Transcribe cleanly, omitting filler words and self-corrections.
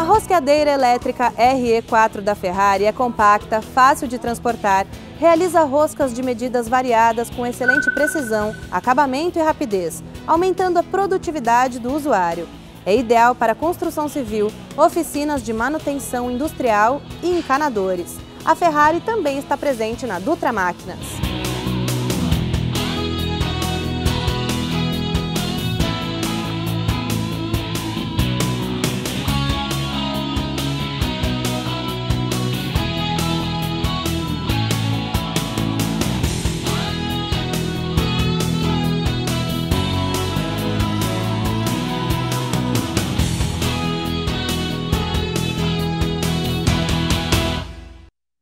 A rosqueadeira elétrica RE4 da Ferrari é compacta, fácil de transportar, realiza roscas de medidas variadas com excelente precisão, acabamento e rapidez, aumentando a produtividade do usuário. É ideal para construção civil, oficinas de manutenção industrial e encanadores. A Ferrari também está presente na Dutra Máquinas.